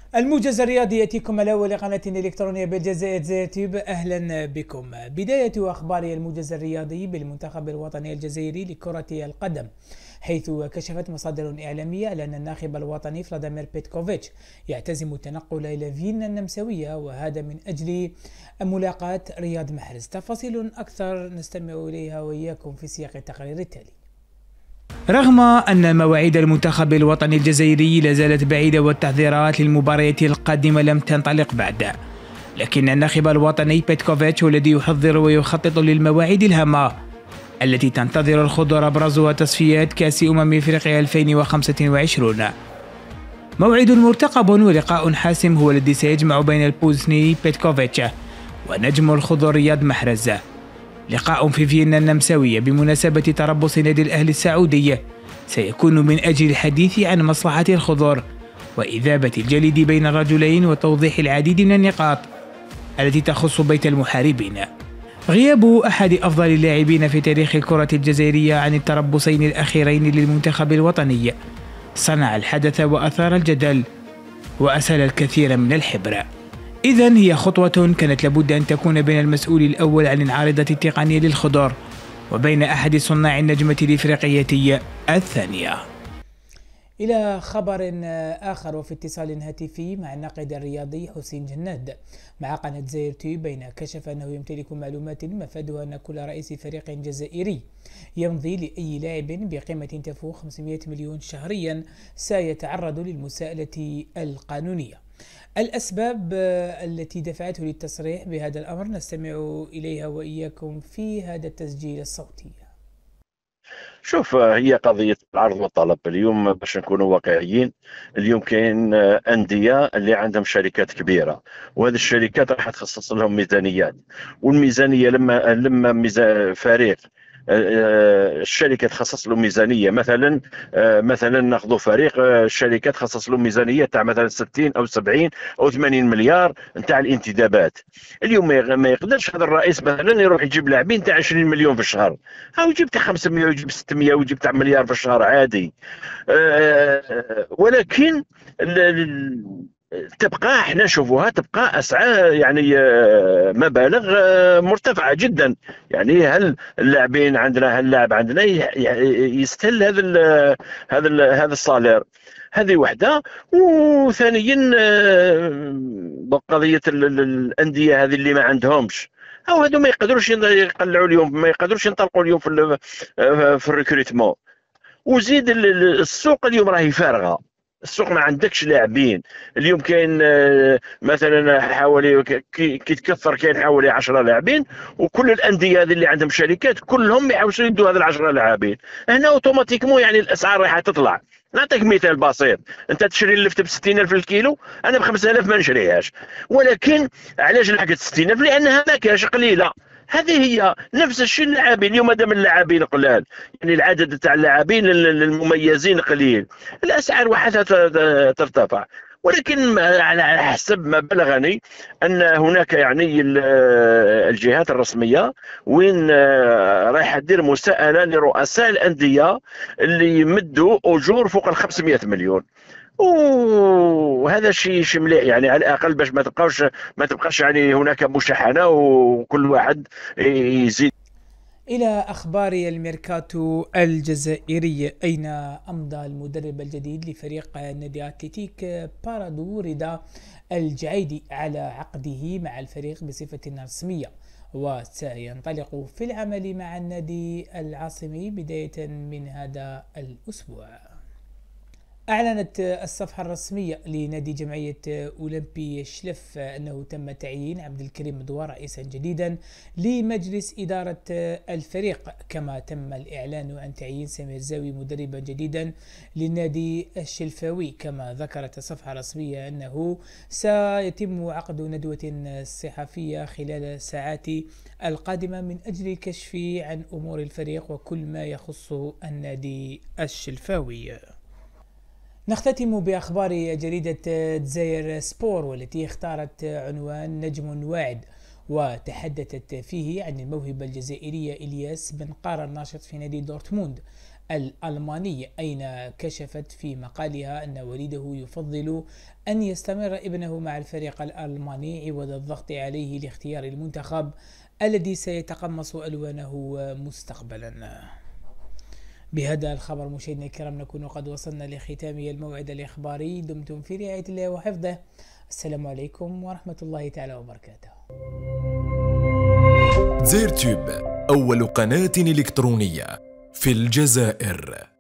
الموجز الرياضي يأتيكم على أول قناة إلكترونية بالجزائر زي تيوب. أهلا بكم. بداية أخبار الموجز الرياضي بالمنتخب الوطني الجزائري لكرة القدم، حيث كشفت مصادر إعلامية على أن الناخب الوطني فلاديمير بيتكوفيتش يعتزم التنقل إلى فيينا النمساوية، وهذا من أجل ملاقاة رياض محرز. تفاصيل أكثر نستمع إليها وإياكم في سياق التقرير التالي. رغم أن مواعيد المنتخب الوطني الجزائري لازالت بعيدة والتحضيرات للمباريات القادمة لم تنطلق بعد، لكن الناخب الوطني بيتكوفيتش هو الذي يحضر ويخطط للمواعيد الهامة التي تنتظر الخضور أبرزها تصفيات كأس إفريقيا 2025. موعد مرتقب ولقاء حاسم هو الذي سيجمع بين البوزني بيتكوفيتش ونجم الخضر رياض محرز. لقاء في فيينا النمساوية بمناسبة تربص نادي الأهلي السعودي سيكون من أجل الحديث عن مصلحة الخضر وإذابة الجليد بين الرجلين وتوضيح العديد من النقاط التي تخص بيت المحاربين. غياب أحد أفضل اللاعبين في تاريخ الكرة الجزائرية عن التربصين الأخيرين للمنتخب الوطني صنع الحدث وأثار الجدل وأسال الكثير من الحبر. إذن هي خطوة كانت لابد أن تكون بين المسؤول الأول عن العارضة التقنية للخضر وبين أحد صناع النجمة الإفريقية الثانية. إلى خبر آخر، وفي اتصال هاتفي مع الناقد الرياضي حسين جناد مع قناة زاير تي، بين كشف أنه يمتلك معلومات مفادها أن كل رئيس فريق جزائري يمضي لأي لاعب بقيمة تفوق 500 مليون شهريا سيتعرض للمساءلة القانونية. الأسباب التي دفعته للتصريح بهذا الأمر نستمع إليها وإياكم في هذا التسجيل الصوتي. شوف، هي قضية العرض والطلب اليوم باش نكونوا واقعيين. اليوم كاين أندية اللي عندهم شركات كبيرة، وهذه الشركات راح تخصص لهم ميزانيات، والميزانية لما فريق الشركه تخصص له ميزانيه، مثلا ناخذ فريق الشركه تخصص له ميزانيه تاع مثلا 60 او 70 او 80 مليار نتاع الانتدابات. اليوم ما يقدرش هذا الرئيس مثلا يروح يجيب لاعبين تاع 20 مليون في الشهر، او يجيب تاع 500 ويجيب 600 ويجيب تاع مليار في الشهر عادي. ولكن تبقى احنا نشوفوها تبقى اسعار، يعني مبالغ مرتفعه جدا. يعني هل اللاعبين عندنا، هل اللاعب عندنا يستهل هذا الصالير؟ هذه وحده. وثانيا قضيه الانديه هذه اللي ما عندهمش، او هذو ما يقدروش يقلعوا اليوم، ما يقدروش ينطلقوا اليوم في الريكروتمون. وزيد السوق اليوم راهي فارغه، السوق ما عندكش لاعبين. اليوم كاين مثلا حوالي كي تكثر كاين حوالي 10 لاعبين، وكل الانديه هذه اللي عندهم شركات كلهم يحاولوا يدوا هذا ال10 لاعبين. هنا اوتوماتيكمون يعني الاسعار راح تطلع. نعطيك مثال بسيط، انت تشري اللفته ب 60,000 الكيلو، انا ب 5,000 ما نشريهاش. ولكن علاش لحقت 60,000؟ لانها ما كاش قليله. هذه هي نفس الشيء اللاعبين اليوم، مادام اللاعبين قلال، يعني العدد تاع اللاعبين المميزين قليل، الاسعار وحدها ترتفع. ولكن على حسب ما بلغني ان هناك يعني الجهات الرسميه وين رايحه دير مساءله لرؤساء الانديه اللي يمدوا اجور فوق ال 500 مليون. وهذا شيء مليح، يعني على الاقل باش ما تبقاش يعني هناك مشاحنه وكل واحد يزيد. إلى أخبار الميركاتو الجزائري، أين أمضى المدرب الجديد لفريق نادي أتلتيك بارادو رضا الجعيدي على عقده مع الفريق بصفة رسمية، وسينطلق في العمل مع النادي العاصمي بداية من هذا الأسبوع. أعلنت الصفحة الرسمية لنادي جمعية أولمبي شلف أنه تم تعيين عبد الكريم مدوار رئيسا جديدا لمجلس إدارة الفريق، كما تم الإعلان عن تعيين سمير زاوي مدربا جديدا للنادي الشلفاوي. كما ذكرت الصفحة الرسمية أنه سيتم عقد ندوة صحفية خلال الساعات القادمة من أجل الكشف عن أمور الفريق وكل ما يخص النادي الشلفاوي. نختتم بأخبار جريدة دزاير سبور، والتي اختارت عنوان نجم واعد، وتحدثت فيه عن الموهبة الجزائرية إلياس بن قارة الناشط في نادي دورتموند الألماني، أين كشفت في مقالها أن والده يفضل أن يستمر ابنه مع الفريق الألماني عوض الضغط عليه لاختيار المنتخب الذي سيتقمص ألوانه مستقبلا. بهذا الخبر مشاهدينا الكرام نكون قد وصلنا لختام الموعد الإخباري. دمتم في رعاية الله وحفظه. السلام عليكم ورحمة الله تعالى وبركاته. زيرتيوب أول قناة إلكترونية في الجزائر.